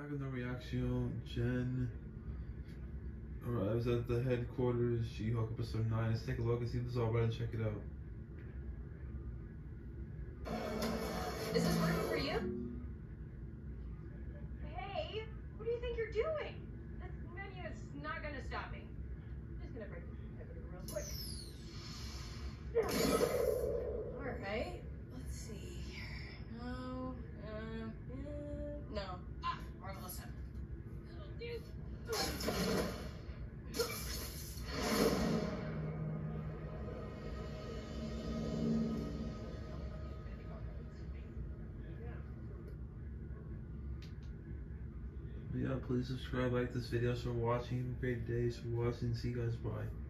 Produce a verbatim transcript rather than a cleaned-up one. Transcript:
Back in the reaction, Jen arrives at the headquarters. She-Hulk episode nine. Let's take a look and see if this is all right and check it out. Is this working for you? Hey, what do you think you're doing? This menu is not gonna stop me. I'm just gonna break everything real quick. Alright, let's see here. No, uh, uh, no. Ah, wrong listen. That'll do. Yeah, please subscribe, like this video. For watching, great days for watching. See you guys, bye.